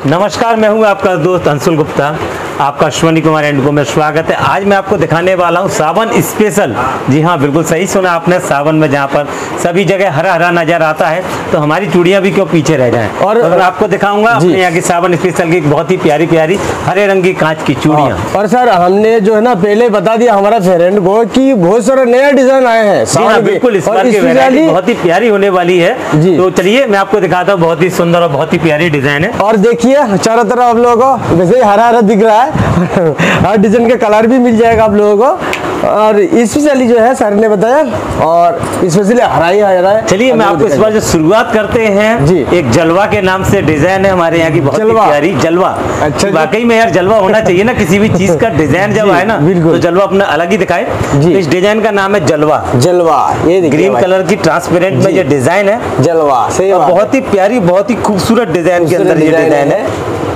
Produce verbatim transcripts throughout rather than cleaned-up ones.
नमस्कार, मैं हूं आपका दोस्त अंशुल गुप्ता। आपका अश्वनी कुमार एंड को में स्वागत है। आज मैं आपको दिखाने वाला हूं सावन स्पेशल। जी हाँ, बिल्कुल सही सुना आपने। सावन में जहां पर सभी जगह हरा हरा नजर आता है, तो हमारी चूड़ियां भी क्यों पीछे रह जाएं। और तो आपको दिखाऊंगा अपने यहाँ की सावन स्पेशल की बहुत ही प्यारी प्यारी हरे रंग की कांच की चूड़ियां। और सर हमने जो है ना पहले बता दिया हमारा फ्रेंड को कि बहुत सारे नए डिजाइन आए हैं। हाँ, बिल्कुल इस बार की वैरायटी बहुत ही प्यारी होने वाली है। तो चलिए मैं आपको दिखाता हूँ। बहुत ही सुंदर और बहुत ही प्यारी डिजाइन है। और देखिए चारों तरफ आप लोगों को वैसे ही हरा हरा दिख रहा है। हर डिजाइन का कलर भी मिल जाएगा आप लोगों को। और स्पेशली जो है सर ने बताया, और स्पेशली हरा ही हरा है। चलिए मैं आपको इस बार जो शुरुआत करते हैं जी। एक जलवा के नाम से डिजाइन है हमारे यहाँ की, बहुत ही प्यारी जलवा। अच्छा, वाकई में यार जलवा होना चाहिए ना किसी भी चीज का। डिजाइन जब आए ना तो जलवा अपना अलग ही दिखाए। तो इस डिजाइन का नाम है जलवा। जलवा ये ग्रीन कलर की ट्रांसपेरेंट में ये डिजाइन है जलवा। सही बात, बहुत ही प्यारी बहुत ही खूबसूरत डिजाइन के अंदर ये डिजाइन है,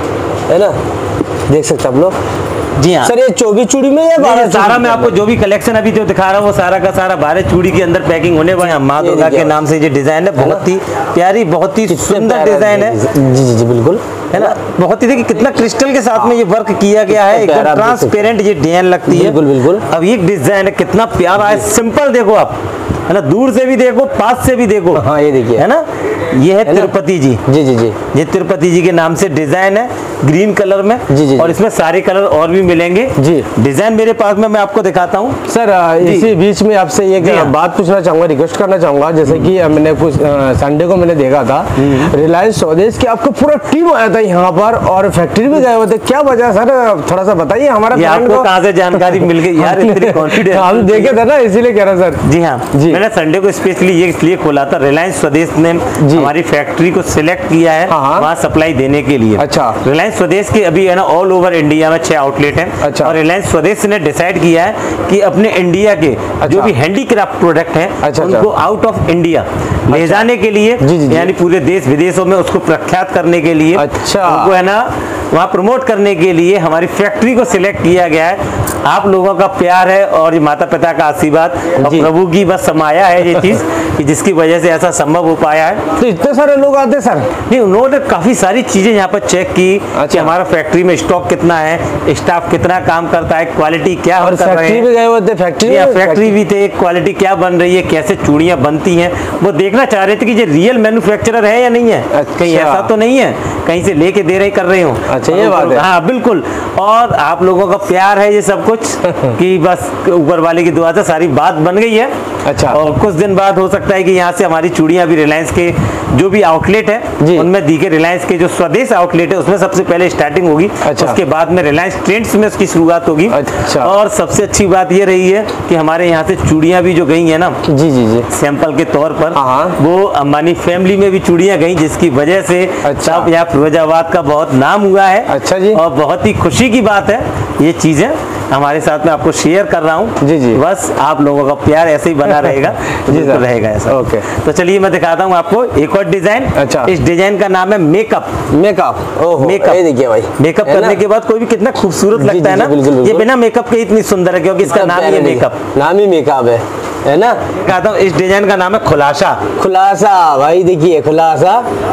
है ना। देख सकते आप लोग। जी हाँ सर, ये चौबीस चूड़ी में या सारा मैं आपको जो भी कलेक्शन अभी जो दिखा रहा हूँ वो सारा का सारा बारह चूड़ी के अंदर पैकिंग होने वाला है। माँ दुर्गा के नाम से ये डिजाइन है। बहुत ही प्यारी बहुत ही सुंदर डिजाइन है। जी जी जी बिल्कुल, है ना। बहुत ही देखिए कितना क्रिस्टल के साथ में ये वर्क किया गया है। एकदम ट्रांसपेरेंट ये डिजाइन लगती है। बिल्कुल बिल्कुल। अब ये डिजाइन है कितना प्यारा है। सिंपल देखो आप, है ना, दूर से भी देखो पास से भी देखो। हाँ ये देखिए, है ना। ये है तिरुपति जी। जी जी जी ये तिरुपति जी के नाम से डिजाइन है ग्रीन कलर में। जी जी और इसमें सारे कलर और भी मिलेंगे। जी डिजाइन मेरे पास में मैं आपको दिखाता हूँ। सर इसी बीच में आपसे एक बात पूछना चाहूंगा, रिक्वेस्ट करना चाहूंगा। जैसे कि मैंने कुछ संडे को मैंने देखा था रिलायंस स्वदेश की आपको पूरा टीम आया था यहाँ पर, और फैक्ट्री भी गए हुए थे। क्या वजह सर, थोड़ा सा बताइए हमारा। आपको कहाँ से जानकारी मिल गई यार, इतनी कॉन्फिडेंस? हम देखे थे ना इसीलिए कह रहा सर। जी हाँ जी, मैंने संडे को स्पेशली ये इसलिए खोला था, रिलायंस स्वदेश ने हमारी फैक्ट्री को सिलेक्ट किया है वहाँ सप्लाई देने के लिए। अच्छा, रिलायंस स्वदेश के अभी है ना ऑल ओवर इंडिया में छह आउटलेट हैं। अच्छा, और रिलायंस स्वदेश ने डिसाइड किया है कि अपने इंडिया के अच्छा, जो भी हैंडीक्राफ्ट प्रोडक्ट हैं अच्छा, उनको आउट ऑफ इंडिया अच्छा, ले जाने के लिए, यानी पूरे देश विदेशों में उसको प्रख्यात करने के लिए, अच्छा, उनको है ना वहाँ प्रमोट करने के लिए हमारी फैक्ट्री को सिलेक्ट किया गया है। आप लोगों का प्यार है और माता पिता का आशीर्वाद और प्रभु की बस समाया है ये चीज कि जिसकी वजह से ऐसा संभव हो पाया है। तो इतने सारे लोग आते हैं सर? नहीं, उन्होंने काफी सारी चीजें यहाँ पर चेक की। अच्छा, कि हमारा फैक्ट्री में स्टॉक कितना है, स्टाफ कितना काम करता है, क्वालिटी क्या और कर रहे हैं। भी गए हुए थे फैक्ट्री में, फैक्ट्री भी थे, क्वालिटी क्या बन रही है, कैसे चूड़ियां बनती हैं, वो देखना चाह रहे थे कि ये रियल मैन्युफैक्चरर है या नहीं है। अच्छा, कहीं ऐसा तो नहीं है कहीं से लेके दे रहे कर रहे हो। अच्छा, ये बात है। हाँ बिल्कुल। और आप लोगों का प्यार है ये सब कुछ कि बस ऊपर वाले की दुआ से सारी बात बन गई है। अच्छा, और कुछ दिन बाद हो सकता है कि यहाँ से हमारी चूड़ियां भी रिलायंस के जो भी आउटलेट है उनमें दी के, रिलायंस के जो स्वदेश आउटलेट है उसमें सबसे पहले स्टार्टिंग होगी। अच्छा, उसके बाद में रिलायंस ट्रेंड्स में उसकी शुरुआत होगी। अच्छा, और सबसे अच्छी बात ये रही है कि हमारे यहाँ से चूड़ियां भी जो गई है ना, जी जी जी सैंपल के तौर पर, वो अंबानी फैमिली में भी चूड़ियां गई, जिसकी वजह से अच्छा, यहाँ फिरोजाबाद का बहुत नाम हुआ है। अच्छा जी, और बहुत ही खुशी की बात है ये चीजें हमारे साथ में आपको शेयर कर रहा हूँ। जी जी, बस आप लोगों का प्यार ऐसे ही बना रहेगा। जी सर, रहेगा ऐसा। ओके, तो चलिए मैं दिखाता हूँ आपको एक और डिजाइन। अच्छा, इस डिजाइन का नाम है मेकअप। मेकअप ओह मेकअप, ये देखिए भाई, मेकअप करने के बाद कोई भी कितना खूबसूरत लगता है ना। ये बिना मेकअप के इतनी सुंदर है क्योंकि इसका नाम ही मेकअप, नाम ही मेकअप है, है ना। कहता हूँ इस डिजाइन का नाम है खुलासा। खुलासा भाई देखिए, खुलासा।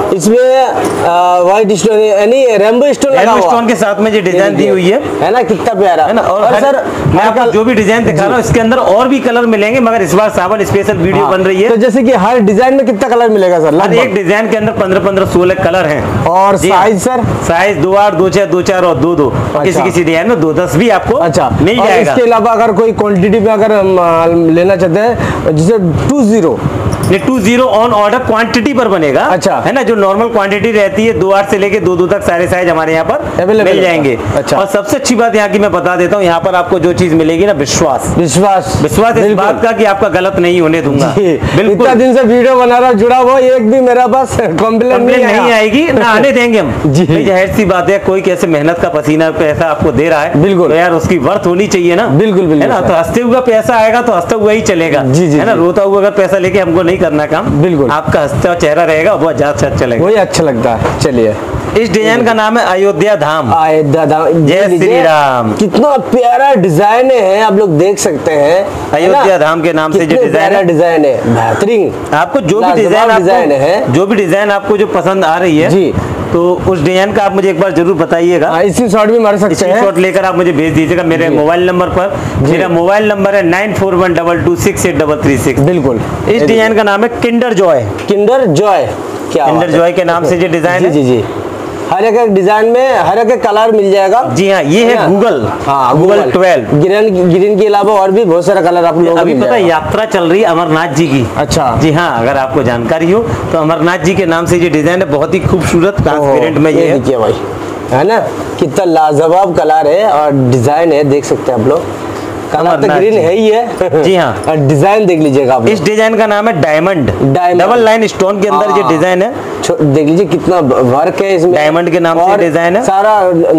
इसमें व्हाइट स्टोन यानी रेनबो स्टोन लगा हुआ है, स्टोन के साथ में ये डिजाइन दी हुई है, है ना। कितना प्यारा है ना। और, और सर मैं आपको जो भी डिजाइन दिखा रहा हूँ इसके अंदर और भी कलर मिलेंगे, मगर इस बार सावन स्पेशल वीडियो हाँ, बन रही है। तो जैसे कि हर डिजाइन में कितना कलर मिलेगा सर? हर एक डिजाइन के अंदर पंद्रह पंद्रह सोलह कलर हैं। और साइज सर? साइज दो आठ दो छह दो चार और दो दो। किसी किसी डिजाइन में दो दस भी आपको अच्छा मिल जाएगा। इसके अलावा अगर कोई क्वांटिटी में अगर लेना चाहते हैं, जैसे टू जीरो ये two zero on order quantity पर बनेगा। अच्छा, है ना। जो नॉर्मल क्वांटिटी रहती है दो आठ से लेके दो दो तक सारे साइज हमारे यहाँ पर मिल जाएंगे। अच्छा, और सबसे अच्छी बात यहाँ की मैं बता देता हूँ, यहाँ पर आपको जो चीज मिलेगी ना, विश्वास विश्वास विश्वास इस बात का कि आपका गलत नहीं होने दूंगा। बिल्कुल, इतना दिन से वीडियो बना रहा जुड़ा हुआ, एक भी मेरा पास कंप्लेंट नहीं आएगी ना, आने देंगे हम। जाहिर सी बात है, कोई कैसे मेहनत का पसीना पैसा आपको दे रहा है, बिल्कुल यार उसकी वर्थ होनी चाहिए ना। बिल्कुल है ना। तो हंसते हुआ पैसा आएगा तो हंसता हुआ ही चलेगा, है ना। रोता हुआ अगर पैसा लेके हमको नहीं करना काम, बिल्कुल आपका हंसता चेहरा रहेगा, बहुत ज्यादा अच्छा लगेगा, वही अच्छा लगता है। चलिए, इस डिजाइन का नाम है अयोध्या धाम। अयोध्या धाम, जय श्री राम। कितना प्यारा डिजाइन है, आप लोग देख सकते हैं। अयोध्या धाम के नाम से जो डिजाइन डिजाइन है, बेहतरीन। आपको जो भी डिजाइन डिजाइन है, जो भी डिजाइन आपको जो पसंद आ रही है जी, तो उस डिजाइन का आप मुझे एक बार जरूर बताइएगा। इसी शॉट भी मार सकते हैं, शॉट लेकर आप मुझे भेज दीजिएगा मेरे मोबाइल नंबर पर। मेरा मोबाइल नंबर है nine four one double two six eight double three six. बिल्कुल। इस डिजाइन का नाम है किंडर जॉय। किंडर जॉय, क्या किंडर जॉय के नाम से जो डिजाइन है। जी जी, हर एक डिजाइन में हर एक कलर मिल जाएगा। जी हाँ, ये है गूगल, हाँ गूगल ट्वेल्व। ग्रीन ग्रीन के अलावा और भी बहुत सारा कलर आप लोगों को अभी पता है यात्रा चल रही है अमरनाथ जी की। अच्छा। जी हाँ, अगर आपको जानकारी हो तो अमरनाथ जी के नाम से ये डिजाइन है, बहुत ही खूबसूरत ट्रांसपेरेंट में ये देखिए भाई, है ना, कितना लाजवाब कलर है और डिजाइन है, देख सकते हैं आप लोग। कलर तो ग्रीन है ही है। जी हाँ, और डिजाइन देख लीजिएगा आप। इस डिजाइन का नाम है डायमंड। डबल लाइन स्टोन के अंदर ये डिजाइन है। देख लीजिए कितना वर्क है इसमें, डायमंड के नाम से डिजाइन है। सारा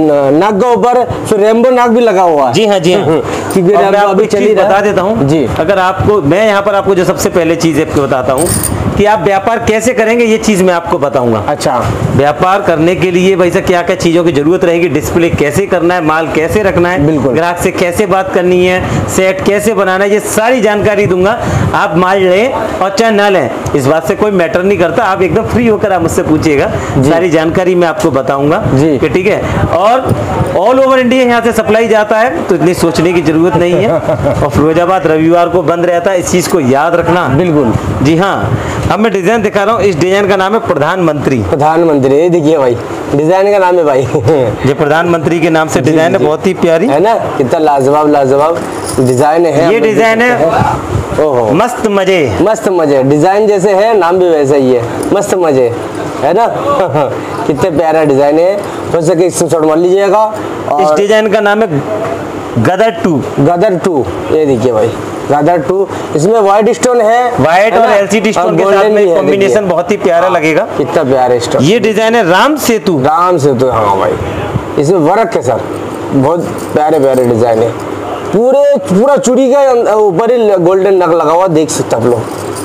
नाक के ऊपर फिर रेनबो नाक भी लगा हुआ है। जी हाँ, जी हाँ। क्योंकि मैं आपको एक चीज बता देता हूँ जी। अगर आपको, मैं यहाँ पर आपको जो सबसे पहले चीज आपको बताता हूँ कि आप व्यापार कैसे करेंगे, ये चीज मैं आपको बताऊंगा। अच्छा। व्यापार करने के लिए वैसे क्या क्या चीजों की जरूरत रहेगी, डिस्प्ले कैसे करना है, माल कैसे रखना है, बिल्कुल, ग्राहक से कैसे बात करनी है, सेट कैसे बनाना है, ये सारी जानकारी दूंगा। आप माल लें और चाहे ना लें, इस बात से कोई मैटर नहीं करता। आप एकदम फ्री होकर आप मुझसे पूछिएगा, सारी जानकारी मैं आपको बताऊंगा जी, ठीक है। और ऑल ओवर इंडिया यहाँ से सप्लाई जाता है, तो इतनी सोचने की जरूरत नहीं है। और फिरोजाबाद रविवार को बंद रहता है, इस चीज को याद रखना। बिल्कुल। जी हाँ, अब मैं डिजाइन दिखा रहा हूँ। इस डिजाइन का नाम है प्रधानमंत्री। प्रधानमंत्री, देखिए भाई डिजाइन का नाम है भाई। ये प्रधानमंत्री के नाम से डिजाइन है, बहुत ही प्यारी है ना, कितना लाजवाब लाजवाब डिजाइन है। ये डिजाइन है, ओहो मस्त मजे। मस्त मजे, डिजाइन जैसे है नाम भी वैसा ही है, मस्त मजे, है ना। कितने प्यारा डिजाइन है, हो सके स्क्रीनशॉट मार लीजिएगा। इस डिजाइन का नाम है गदर टू। गदर टू, ये देखिए भाई गदर टू, इसमें व्हाइट स्टोन है, व्हाइट और एलसीडी स्टोन के साथ में कॉम्बिनेशन बहुत ही प्यारा लगेगा। कितना प्यारा स्टोन। ये डिजाइन है राम सेतु। राम सेतु, हाँ भाई, इसमें वर्क है सर, बहुत प्यारे प्यारे डिजाइन है। पूरे पूरा चूड़ी का ऊपर ही गोल्डन नग लगा हुआ, देख सकते आप लोग,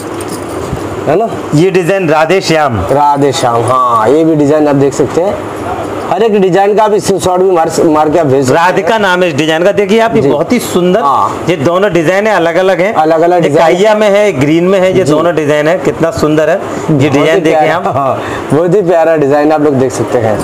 है ना। ये डिजाइन राधे श्याम। राधे श्याम, हाँ, ये भी डिजाइन आप देख सकते हैं। हर एक डिजाइन का आप स्क्रीनशॉट भी मार मार के आप भेज सकते हैं। राधिका नाम है इस डिजाइन का, देखिए आप, ये बहुत ही सुंदर। हाँ। ये दोनों डिजाइन है, अलग अलग है, अलग अलग काइया में है, ग्रीन में है, ये दोनों डिजाइन है, कितना सुंदर है ये डिजाइन। देखिए आप, बहुत ही प्यारा डिजाइन आप लोग देख सकते हैं।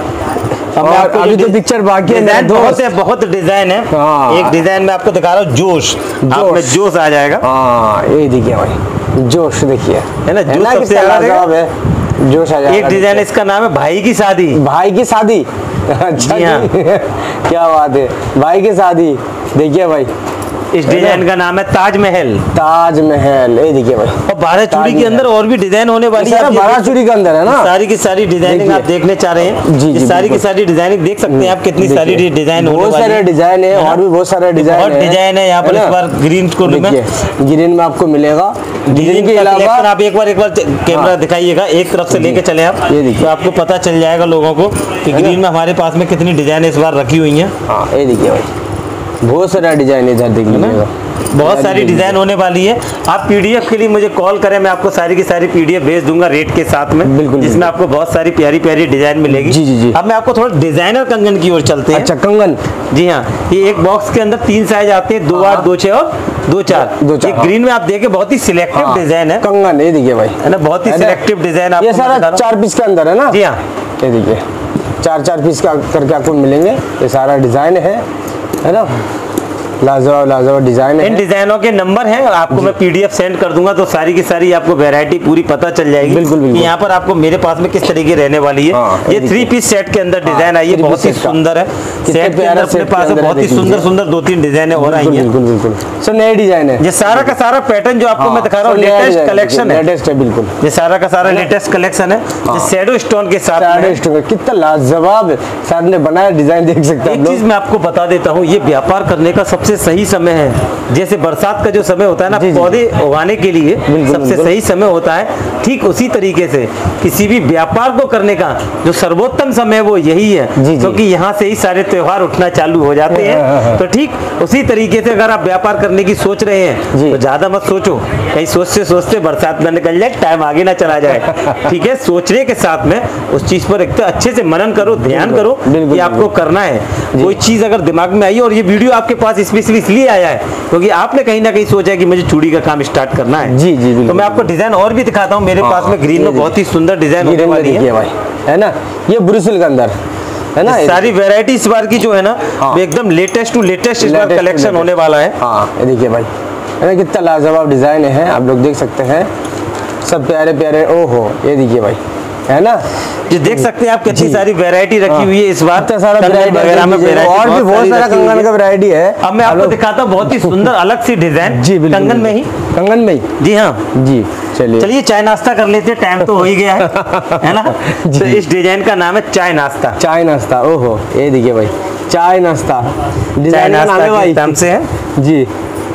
और अभी तो पिक्चर बाकी है, बहुत है, बहुत डिजाइन है। एक डिजाइन में आपको दिखा रहा हूँ, जोश, आप में जोश आ जाएगा। हाँ, ये देखिए भाई, जोश देखिए, है ना, जोश सबसे लाजवाब है, जोश आ जाएगा। एक डिजाइन इसका नाम है भाई की शादी। भाई की शादी, अच्छा हाँ। क्या बात है, भाई की शादी, देखिए भाए। इस डिजाइन का नाम है ताजमहल। ताजमहल, ये देखिए भाई। और बारह चूड़ी के अंदर और भी डिजाइन होने वाली है। बारह चूड़ी के अंदर है ना, सारी की सारी डिजाइनिंग आप देखने चाह रहे हैं। जी, जी, सारी की सारी डिजाइनिंग देख सकते हैं आप, कितनी सारी डिजाइन, बहुत सारे डिजाइन है और भी बहुत सारे डिजाइन बहुत डिजाइन है। यहाँ पर इस बार ग्रीन को ग्रीन में आपको मिलेगा। ग्रीन के अलावा आप एक बार एक बार कैमरा दिखाइएगा, एक तरफ से लेके चले आप, तो आपको पता चल जाएगा लोगों को कि ग्रीन में हमारे पास में कितनी डिजाइन इस बार रखी हुई है। हाँ, ये देखिए भाई, बहुत सारा डिजाइन इधर देख लीजिएगा, बहुत सारी डिजाइन होने वाली है। आप पीडीएफ के लिए मुझे कॉल करें, मैं आपको सारी की सारी पीडीएफ भेज दूंगा रेट के साथ में, बिल्कुल, जिसमें आपको बहुत सारी प्यारी प्यारी डिजाइन मिलेगी। जी जी जी। अब मैं आपको थोड़ा डिजाइनर कंगन की ओर चलते हैं। अच्छा, कंगन, जी हाँ, ये एक बॉक्स के अंदर तीन साइज आते हैं, दो आठ, दो छह और दो चार। दो चार, ग्रीन में आप देखें बहुत ही सिलेक्टिव डिजाइन है कंगन, ये देखिए भाई, है ना, बहुत ही सिलेक्टिव डिजाइन। ये सारा चार पीस के अंदर है ना। जी हाँ, ये देखिए चार चार पीस का करके आपको मिलेंगे, ये सारा डिजाइन है, है ना, लाजवाब लाजवाब डिजाइन है। इन डिजाइनों के नंबर हैं, आपको मैं पीडीएफ सेंड कर दूंगा, तो सारी की सारी आपको वैरायटी पूरी पता चल जाएगी। बिल्कुल बिल्कुल। यहाँ पर आपको मेरे पास में किस तरीके रहने वाली है। हाँ, ये थ्री पीस सेट के अंदर डिजाइन आई है, बहुत ही सुंदर है। सेट के अंदर अपने पास बहुत ही सुंदर सुंदर दो तीन डिजाइन और आई है। बिल्कुल बिल्कुल, सर नए डिजाइन है। ये सारा का सारा पैटर्न जो आपको मैं दिखा रहा हूँ, लेटेस्ट कलेक्शन है। लेटेस्ट है बिल्कुल, ये सारा का सारा लेटेस्ट कलेक्शन है, शैडो स्टोन के साथ। कितना लाजवाब सर ने बनाया डिजाइन, देख सकते हैं। एक चीज मैं आपको बता देता हूँ, ये व्यापार करने का सबसे सही समय है। जैसे बरसात का जो समय होता है ना पौधे उगाने के लिए, सबसे सही समय होता है, ठीक उसी तरीके से किसी भी व्यापार को करने का जो सर्वोत्तम समय वो यही है, क्योंकि यहाँ से ही सारे त्योहार उठना चालू हो जाते हैं। तो ठीक उसी तरीके से अगर आप व्यापार करने की सोच रहे हैं तो ज्यादा मत सोचो, कहीं सोचते सोचते बरसात में निकल जाए, टाइम आगे ना चला जाए। ठीक है, सोचने के साथ में उस चीज पर एक तो अच्छे से मनन करो, ध्यान करो कि आपको करना है। कोई चीज अगर दिमाग में आई और ये वीडियो आपके पास इसमें स्पेशली इसलिए आया है क्योंकि आपने कहीं ना कहीं सोचा है कि मुझे चूड़ी का काम स्टार्ट करना है। जी जी बिल्कुल। तो मैं आपको डिजाइन और भी दिखाता हूँ। मेरे हाँ, पास में ग्रीन में बहुत ही सुंदर डिजाइन होने वाली है भाई, है ना, ये ब्रुसिल के अंदर है ना, सारी वैरायटी इस बार की जो है ना हाँ। एकदम लेटेस्ट टू लेटेस्ट इस बार कलेक्शन होने वाला है। हाँ ये देखिए भाई, है ना, कितना लाजवाब डिजाइन है, आप लोग देख सकते हैं, सब प्यारे प्यारे। ओहो ये देखिए भाई, है ना, ये देख सकते हैं आप कितनी सारी वैरायटी रखी हुई है इस बार। इतना सारा वैरायटी वगैरह में और भी बहुत सारा कंगन का वैरायटी है। अब मैं आपको दिखाता हूँ बहुत ही सुंदर अलग सी डिजाइन। जी बिल्कुल, कंगन में ही, कंगन में ही, जी हाँ जी। चलिए चलिए चाय नाश्ता कर लेते हैं, टाइम तो हो ही गया है है ना। तो इस डिजाइन का नाम है चाय नाश्ता। चाय नाश्ता, ओहो ये देखिए भाई, चाय नाश्ता डिजाइन का नाम है भाई, नाम से है जी।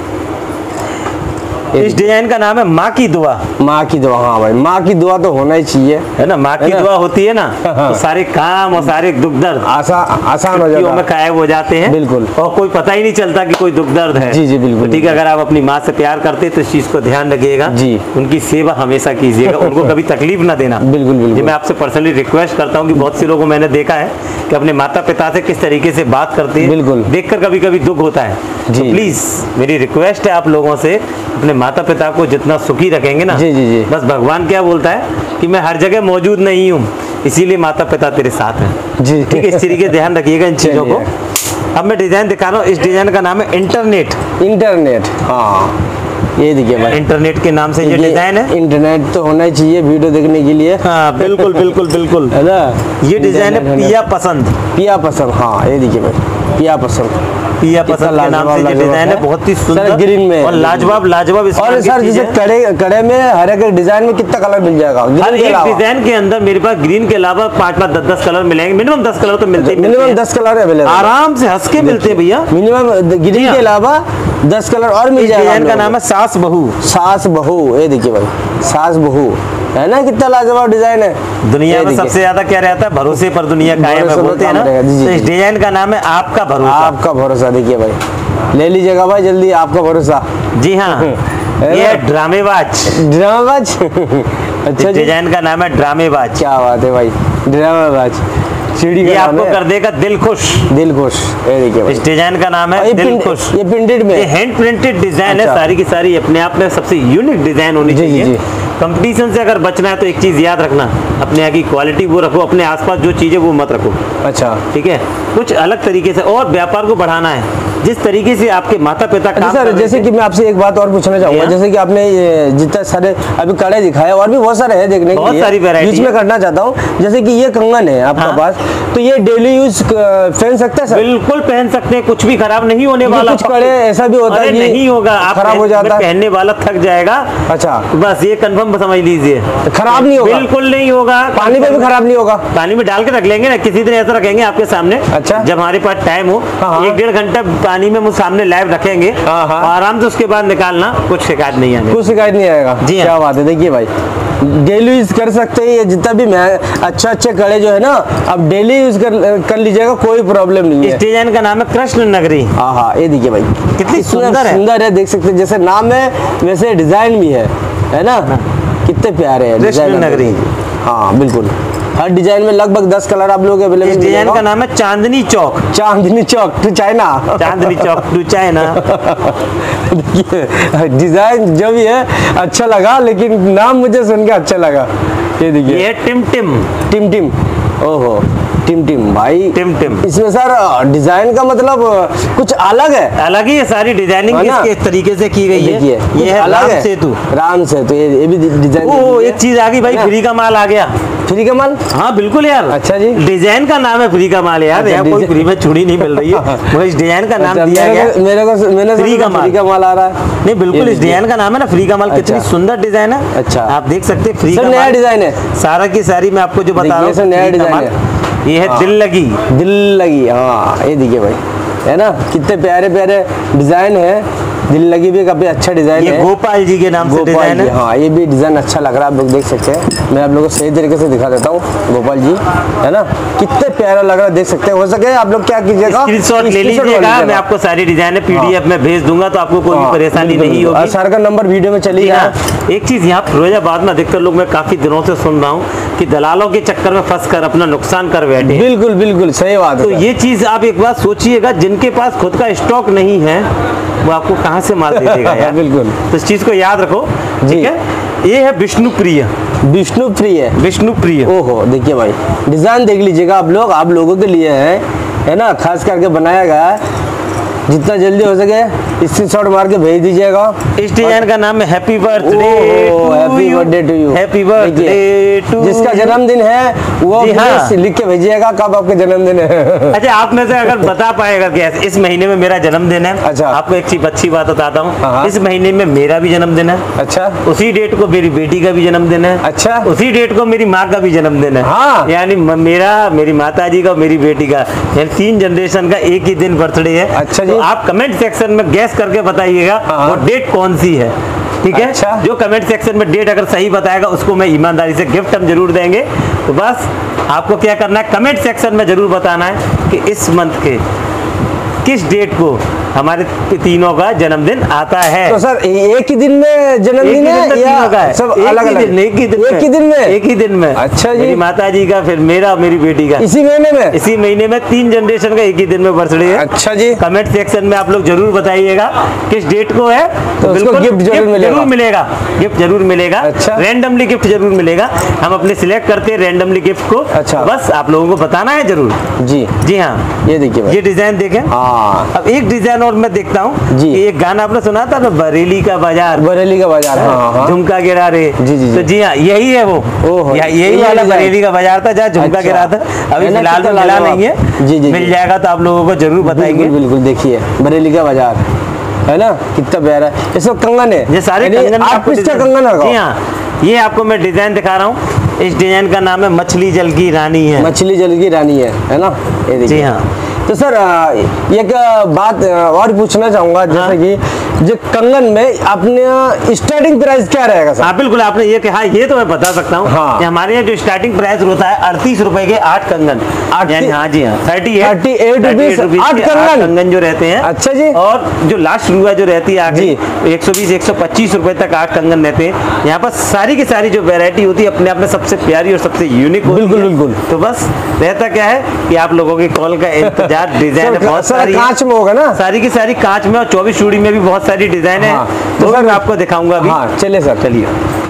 इस डिजाइन का नाम है माँ की दुआ। माँ की दुआ, हाँ भाई, माँ की दुआ तो होना ही चाहिए, है ना। माँ की दुआ होती है ना तो सारे काम और सारे दुख दर्द आसान आसान हो जाते हैं, गायब हो जाते हैं। बिल्कुल, और कोई पता ही नहीं चलता कि कोई दुख दर्द है। जी जी बिल्कुल। तो ठीक है, अगर आप अपनी माँ से प्यार करते तो इस चीज को ध्यान रखिएगा जी, उनकी सेवा हमेशा कीजिएगा, उनको कभी तकलीफ ना देना। बिल्कुल बिल्कुल। मैं आपसे पर्सनली रिक्वेस्ट करता हूँ कि बहुत से लोगों को मैंने देखा है कि अपने माता पिता से किस तरीके से बात करते हैं, बिल्कुल देखकर कभी कभी दुख होता है। तो प्लीज मेरी रिक्वेस्ट है आप लोगों से, अपने माता पिता को जितना सुखी रखेंगे ना, जी जी जी, बस भगवान क्या बोलता है कि मैं हर जगह मौजूद नहीं हूँ, इसीलिए माता पिता तेरे साथ हैं जी। ठीक है, इस तरीके ध्यान रखिएगा इन चीजों को। अब मैं डिजाइन दिखा रहा हूँ, इस डिजाइन का नाम है इंटरनेट। इंटरनेट, हाँ ये देखिए भाई, इंटरनेट के नाम से ये डिजाइन है। इंटरनेट तो होना ही चाहिए वीडियो देखने के लिए। हाँ बिल्कुल बिल्कुल बिल्कुल, है ना। ये डिजाइन है पिया पसंद। पिया पसंद, हाँ ये देखिए भाई, पिया पसंद, पिया पसंद के नाम से ये डिजाइन है, बहुत ही सुंदर ग्रीन में और लाजवाब लाजवाब। और सर जैसे कड़े कड़े में हर एक डिजाइन में कितना कलर मिल जाएगा? हर एक डिजाइन के अंदर मेरे पास ग्रीन के अलावा पांच पांच दस दस कलर मिलेंगे, मिनिमम दस कलर तो मिलते हैं। मिनिमम दस कलर अवेलेबल, आराम से हंस के मिलते हैं भैया। मिनिमम ग्रीन के अलावा दस कलर और मिल जाएगा। डिजाइन का नाम है सास बहू। सास बहू, ये देखिए भाई, सास बहू, है ना, कितना लाजवाब डिजाइन है। दुनिया में सबसे ज्यादा क्या रहता है, भरोसे पर दुनिया कायम है बोलते हैं ना। तो इस डिजाइन का नाम है आपका भरोसा। आपका भरोसा, देखिए भाई, ले लीजिएगा भाई जल्दी, आपका भरोसा। जी हाँ, ये ड्रामेबाज। ड्रामेबाज, अच्छा, डिजाइन का नाम है ड्रामेबाज। क्या बात है भाई, ड्रामेबाज। ये आपको कर देगा दिल खुश। दिल खुश, ये देखिए, इस डिजाइन का नाम है दिल खुश। ये प्रिंटेड में, ये हैंड प्रिंटेड डिजाइन है, सारी की सारी अपने आप में सबसे यूनिक डिजाइन होनी चाहिए। कंपटीशन से अगर बचना है तो एक चीज याद रखना, अपने यहाँ की क्वालिटी वो रखो, अपने आसपास जो चीजें वो मत रखो। अच्छा ठीक है, कुछ अलग तरीके से, और व्यापार को बढ़ाना है जिस तरीके से आपके माता पिता काम सर। जैसे कि मैं आपसे एक बात और पूछना चाहूंगा, जैसे कि आपने जितना सारे अभी कड़े दिखाए और भी बहुत सारे हैं देखने के लिए, सारी वैरायटी बीच में करना चाहता हूँ। जैसे कि ये कंगन है आपके हाँ? पास, तो ये डेली यूज पहन सकते हैं सर? बिल्कुल पहन सकते हैं, कुछ भी खराब नहीं होने वाला। कुछ कड़े ऐसा भी होता है नहीं होगा, आप खराब हो जाता है, पहनने वाला थक जाएगा। अच्छा, बस ये कंफर्म समझ लीजिए, खराब नहीं होगा, बिल्कुल नहीं होगा। पानी में भी खराब नहीं होगा, पानी में डाल के रख लेंगे ना, किसी दिन ऐसा रखेंगे आपके सामने। अच्छा, जब हमारे पास टाइम हो, एक डेढ़ घंटा पानी में मुझे सामने लाइव रखेंगे, आराम से उसके बाद निकालना, कुछ शिकायत नहीं आएगी। कुछ शिकायत नहीं आएगा जी। क्या बात है, देखिए भाई, डेली यूज कर सकते हैं। ये जितना भी अच्छा अच्छे कड़े जो है ना, आप डेली यूज कर, कर लीजिएगा, कोई प्रॉब्लम नहीं है। इस डिजाइन का नाम है कृष्ण नगरी। हाँ हाँ, ये देखिए भाई, कितनी सुंदर है, सुंदर है, देख सकते हैं, जैसे नाम है वैसे डिजाइन भी है, है ना, कितने प्यारे हैं कृष्ण नगरी। हाँ बिल्कुल, हर डिजाइन में लगभग दस कलर आप लोग अवेलेबल। इस डिजाइन का नाम है Chandni Chowk. Chandni Chowk to China. Chandni Chowk to China. Design जो भी है अच्छा लगा, लेकिन नाम मुझे सुन के अच्छा लगा। ये देखिए, ये टिम टिम टिम टिम, ओहो टिम टिम भाई, टिम टिम। इसमें सर डिजाइन का मतलब कुछ अलग है, अलग ही है, सारी डिजाइनिंग किस तरीके से की गई है। ये है राम सेतु। राम सेतु, ये भी डिजाइन। ओ एक चीज आ गई भाई, फ्री का माल आ गया। फ्री का माल, हाँ बिल्कुल यार। अच्छा जी, डिजाइन का नाम है फ्री का माल यार। यहाँ कोई फ्री में चूड़ी नहीं मिल रही है, मगर इस डिजाइन का नाम दिया गया। मेरे को मैंने फ्री का माल, फ्री का माल आ रहा है। नहीं बिल्कुल, इस डिजाइन का नाम है ना फ्री का माल। कितनी सुंदर डिजाइन है। अच्छा, आप देख सकते हैं, फ्री का नया डिजाइन है, सारा की सारी मैं आपको जो बता रहा हूँ नया डिजाइन है। ये है दिल लगी। दिल लगी, हाँ ये देखिए भाई, है ना, कितने प्यारे प्यारे डिजाइन है। दिल लगी भी काफी अच्छा डिजाइन है, गोपाल जी के नाम से डिजाइन है। हाँ, ये भी डिजाइन अच्छा लग रहा है, आप लोग देख सकते हैं। मैं आप लोगों को सही तरीके से दिखा देता हूँ। गोपाल जी है ना, कितने प्यारा लग रहा है, देख सकते हैं। हो सके आप लोग क्या कीजिएगा, स्क्रीनशॉट ले लीजिएगा, मैं आपको सारी डिजाइन है पीडीएफ में भेज दूंगा, तो आपको कोई भी परेशानी नहीं होगी। सर का नंबर वीडियो में चलिए। एक चीज यहाँ फिरोजाबाद में अधिकतर लोग, मैं काफी दिनों से सुन रहा हूँ कि दलालों के चक्कर में फंस कर अपना नुकसान कर बैठे। बिल्कुल बिल्कुल सही बात है। तो ये चीज आप एक बार सोचिएगा, जिनके पास खुद का स्टॉक नहीं है वो आपको कहाँ से माल दे देगा यार। बिल्कुल, तो इस चीज को याद रखो, ठीक है। ये है विष्णुप्रिय, विष्णुप्रिय विष्णुप्रिय। ओहो, देखिए भाई डिजाइन देख लीजिएगा आप लोग, आप लोगों के लिए है है ना, खास करके बनाया गया है। जितना जल्दी हो सके स्क्रीनशॉट मार के भेज दीजिएगा। इस डिजाइन का नाम है happy birthday, happy birthday to you, happy birthday to. जिसका जन्मदिन है वो हाँ। लिख के भेजिएगा कब आपका जन्मदिन है। अच्छा, आप में से अगर बता पाएगा कि इस महीने में मेरा जन्मदिन है। अच्छा, आपको एक चीज अच्छी बात बताता हूँ, इस महीने में मेरा भी जन्मदिन है। अच्छा, उसी डेट को मेरी बेटी का भी जन्मदिन है। अच्छा, उसी डेट को मेरी माँ का भी जन्मदिन है। हाँ। यानी मेरा, मेरी माता जी का, मेरी बेटी का, यानी तीन जनरेशन का एक ही दिन बर्थडे है। अच्छा जी। तो आप कमेंट सेक्शन में गैस करके बताइएगा वो डेट कौन सी है, ठीक है। अच्छा। जो कमेंट सेक्शन में डेट अगर सही बताएगा उसको मैं ईमानदारी से गिफ्ट हम जरूर देंगे। तो बस आपको क्या करना है, कमेंट सेक्शन में जरूर बताना है कि इस मंथ के किस डेट को हमारे तीनों का जन्मदिन आता है। तो सर एक ही दिन में जन्मदिन है या सब अलग अलग? एक ही दिन, एक ही दिन में, एक ही दिन में। अच्छा जी। मेरी माता जी का, फिर मेरा, मेरी बेटी का इसी महीने में, इसी महीने में तीन जनरेशन का एक ही दिन में बर्थडे है। अच्छा जी। कमेंट सेक्शन में आप लोग जरूर बताइएगा किस डेट को है, तो उसको गिफ्ट जरूर मिलेगा, जरूर मिलेगा, गिफ्ट जरूर मिलेगा। अच्छा। रैंडमली गिफ्ट जरूर मिलेगा, हम अपने सिलेक्ट करते हैं रैंडमली गिफ्ट को। अच्छा, बस आप लोगों को बताना है जरूर। जी जी हाँ, ये देखिए, ये डिजाइन देखें। हाँ, अब एक डिजाइन और मैं देखता हूँ जी। एक गाना आपने सुना था ना, बरेली का बाजार, बरेली का बाजार, हाँ, हाँ। झुमका गिरा रे। जी जी, तो जी हाँ, यही है वो, यही वाला बरेली का बाजार था जहाँ झुमका गिरा था। अभी फिलहाल तो मिला नहीं है, जी जी, मिल जाएगा तो आप लोगों को जरूर बताएंगे। बिल्कुल, देखिए बरेली का बाजार है ना, कितना प्यारा है। इसमें कंगन है, ये सारे कंगन, आप इसका कंगन है। जी हाँ, ये आपको मैं डिजाइन दिखा रहा हूँ। इस डिजाइन का नाम है मछली जल की रानी है, मछली जल की रानी है, है ना, ये देखिए। जी हाँ। तो सर एक बात और पूछना चाहूंगा, जैसे हाँ? कि जो कंगन में अपने स्टार्टिंग प्राइस क्या रहेगा सर? हाँ बिल्कुल, आपने ये कहा, ये तो मैं बता सकता हूँ। हाँ। हमारे यहाँ जो स्टार्टिंग प्राइस होता है अड़तीस रुपए के आठ कंगन, यानी हाँ जी हाँ, thirty eight thirty eight rupees आठ कंगन कंगन जो रहते हैं। अच्छा जी। और जो लास्ट शुरुआत जो रहती है आगे एक सौ बीस एक सौ पच्चीस रुपए तक आठ कंगन रहते हैं। यहाँ पर सारी की सारी जो वेरायटी होती है अपने आप में सबसे प्यारी और सबसे यूनिक होती है। बिल्कुल बिल्कुल। तो बस रहता क्या है कि आप लोगों की कॉल का इंतजार। डिजाइन बहुत सारी कांच में होगा ना, सारी की सारी कांच में, और चौबीस चूड़ी में भी बहुत सारी डिजाइन है। तो सर मैं आपको दिखाऊंगा अभी। हाँ, चलिए सर, चलिए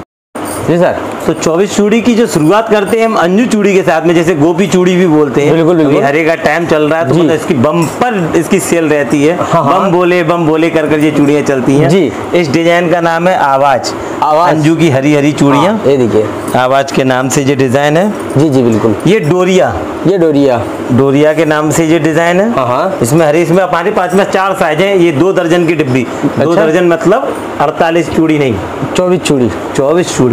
जी सर। तो चौबीस चूड़ी की जो शुरुआत करते हैं हम अंजू चूड़ी के साथ में, जैसे गोपी चूड़ी भी बोलते हैं। बिल्कुल बिल्कुल। हरे का टाइम चल रहा है तो मतलब इसकी बम्पर इसकी सेल रहती है। हाँ, बम हाँ। बोले बम बोले कर कर ये चूड़ियां चलती हैं जी। इस डिजाइन का नाम है आवाज, आवाज अंजू की हरी हरी चूड़ियां। हाँ, ये देखिए आवाज के नाम से ये डिजाइन है। जी जी बिल्कुल। ये डोरिया, ये डोरिया, डोरिया के नाम से ये डिजाइन है। हाँ। इसमें हरी, इसमें हमारे पास में चार साइज है। ये दो दर्जन की डिब्बी। अच्छा? दो दर्जन मतलब अड़तालीस चूड़ी नहीं, चौबीस चूड़ी, चौबीस चूड़ी।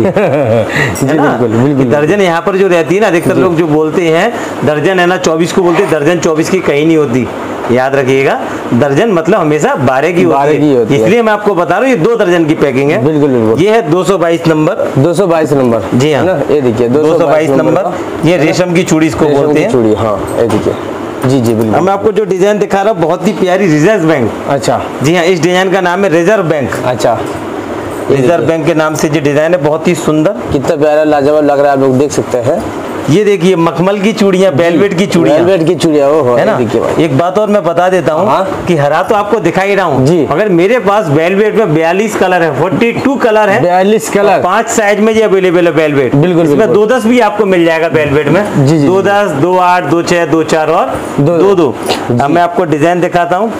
जी बिल्कुल बिल्कुल। दर्जन यहाँ पर जो रहती है ना, अधिकतर लोग जो बोलते हैं दर्जन है ना, चौबीस को बोलते हैं। दर्जन चौबीस की कहीं नहीं होती, याद रखिएगा। दर्जन मतलब हमेशा बारह की होती है, इसलिए मैं आपको बता रहा हूँ ये दो दर्जन की पैकिंग है। बिल्कुल बिल्कुल। ये है दो सौ बाईस नंबर, दो सौ बाईस नंबर। जी हाँ, ये देखिए दो सौ बाईस नंबर। ये रेशम की चूड़ी इसको बोलते हैं। चूड़ी, हाँ, ये देखिए। जी जी बिल्कुल। मैं आपको जो डिजाइन दिखा रहा हूँ बहुत ही प्यारी रिजर्व बैंक। अच्छा जी हाँ, इस डिजाइन का नाम है रिजर्व बैंक। अच्छा, रिजर्व बैंक के नाम से जो डिजाइन है बहुत ही सुंदर, कितना प्यारा लाजवाब लग रहा है, आप लोग देख सकते हैं। ये देखिए मखमल की चूड़ियां, वेलवेट की चूड़ियां, वेलवेट की चूड़ियां, वो है ना। एक बात और मैं बता देता हूँ हाँ? कि हरा तो आपको दिखाई रहा हूँ जी, मगर मेरे पास वेलवेट में बयालीस कलर है, बयालीस कलर है, बयालीस कलर, पांच साइज में ये अवेलेबल है वेलवेट। बिल्कुल, इसमें दो दस भी आपको मिल जाएगा वेलवेट में। जी, जी, दो दस, दो आठ, दो छह, दो चार और दो दो, दो। अब मैं आपको डिजाइन दिखाता हूँ,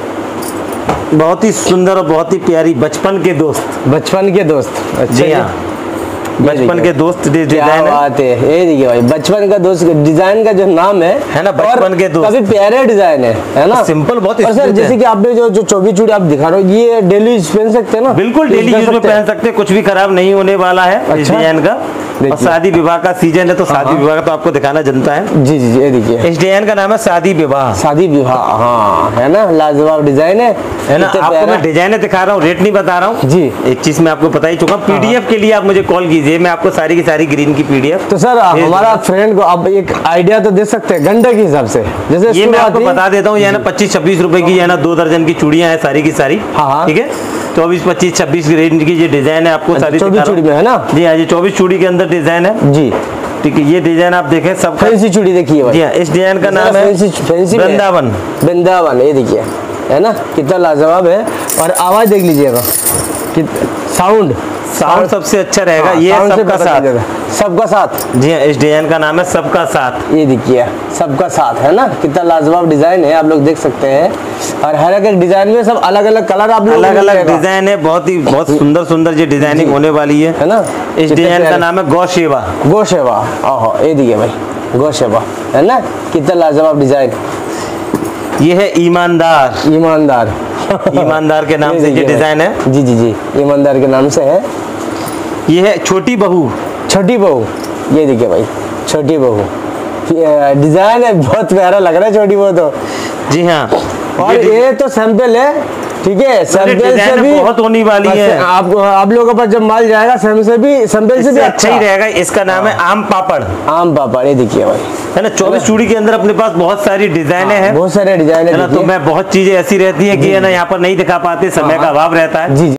बहुत ही सुंदर और बहुत ही प्यारी। बचपन के दोस्त, बचपन के दोस्त। जी हाँ, बचपन के दोस्त डिजाइन बात है। ये देखिए भाई, बचपन का दोस्त डिजाइन का जो नाम है है ना, बचपन के दोस्त, काफी प्यारे डिजाइन है, है ना, सिंपल बहुत। और सर जैसे कि आपने जो जो चौबीस चूड़ी आप दिखा रहे हो, ये डेली यूज पहन सकते हैं ना? बिल्कुल डेली यूज में पहन सकते हैं, कुछ भी खराब नहीं होने वाला है इस डिजाइन का। और शादी विवाह का सीजन है तो शादी विवाह का तो आपको दिखाना जनता है। जी जी जी, ये देखिए इस डिजाइन का नाम है शादी विवाह। शादी विवाह, हाँ है ना, लाजवाब डिजाइन है है ना। आपको मैं डिजाइन दिखा रहा हूँ, रेट नहीं बता रहा हूँ जी। एक चीज मैं आपको बता ही चुका, पीडीएफ के लिए आप मुझे कॉल कीजिए, मैं आपको सारी की सारी ग्रीन की पीडीएफ। तो सर हमारा फ्रेंड को आप एक आइडिया तो दे सकते हैं घंटे के हिसाब से, जैसे ये मैं आपको बता देता हूँ, ये ना पच्चीस छब्बीस रुपए की है ना दो दर्जन की चूड़ियां हैं सारी की सारी, ठीक है। चौबीस पच्चीस छब्बीस रेंज की ये डिजाइन है आपको सारी चौबीस चूड़ी में है ना। जी हाँ, ये चौबीस चूड़ी के अंदर डिजाइन है जी, ठीक है। ये डिजाइन आप देखें, सब फैंसी चूड़ी देखिए भाई। जी हाँ, इस डिजाइन का नाम है वृंदावन। वृंदावन, ये देखिए है ना, कितना लाजवाब है। और आवाज देख लीजिएगा, साउंड साउंड सबसे अच्छा रहेगा। हाँ, ये सबका साथ, सबका साथ जी हाँ, इस डिजाइन का नाम है सबका साथ। ये देखिए सबका साथ है ना, कितना लाजवाब डिजाइन है, आप लोग देख सकते हैं। और हर एक डिजाइन में सब अलग अलग कलर, आप लोग अलग अलग डिजाइन है, बहुत ही बहुत सुंदर सुंदर ये डिजाइनिंग होने वाली है, है ना। इस डिजाइन का नाम है गौ सेवा। गौ सेवा, ओहो ये देखिए भाई, गौ सेवा है ना, कितना लाजवाब डिजाइन। ये है ईमानदार। ईमानदार ईमानदार के नाम से ये डिजाइन है। जी जी जी, ईमानदार के नाम से है। ये है छोटी बहू। छोटी बहू, ये देखिए भाई, छोटी बहू डिजाइन है, बहुत प्यारा लग रहा है छोटी बहू तो। जी हाँ, और ये, ये तो सैंपल है, ठीक है। सैंपल से भी बहुत होने वाली है। आप आप लोगों के पास जब माल जाएगा सैंपल से भी सैंपल से भी अच्छा ही रहेगा। इसका नाम है आम पापड़। आम पापड़, ये देखिए भाई, है ना। चौबीस चूड़ी के अंदर अपने पास बहुत सारी डिजाइने हैं, बहुत सारे डिजाइन है ना। तो मैं बहुत चीजें ऐसी रहती है कि है ना यहाँ पर नहीं दिखा पाते, समय का अभाव रहता है। जी।